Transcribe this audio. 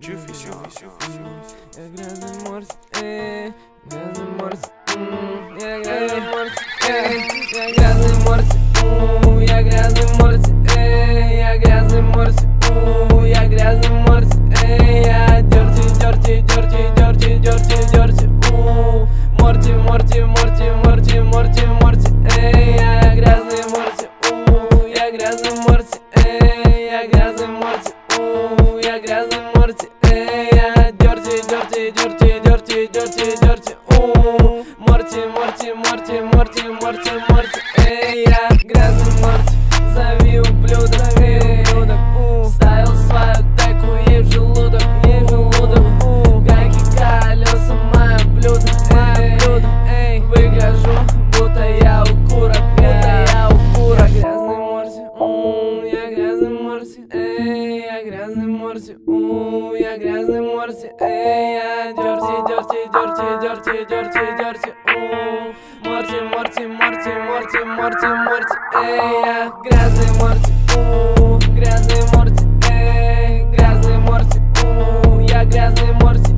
Я грязный морс, грязный морс, я грязный морс, я грязный морс, я грязный морс, я грязный морс, я грязный морс, я дёрти, морти, я грязный морс, я грязный морс, я грязный морс, я грязный морс, я дёрти, морти, я грязный морс, зови ублюдок, вставил свою теку ей в желудок, гайки, колеса, мое блюдо, выгляжу, будто я укурок, я грязный морс, я грязный морс, я грязный морс, я дёрти, морти, я грязный морс, грязный морс, грязный морс, я грязный морс.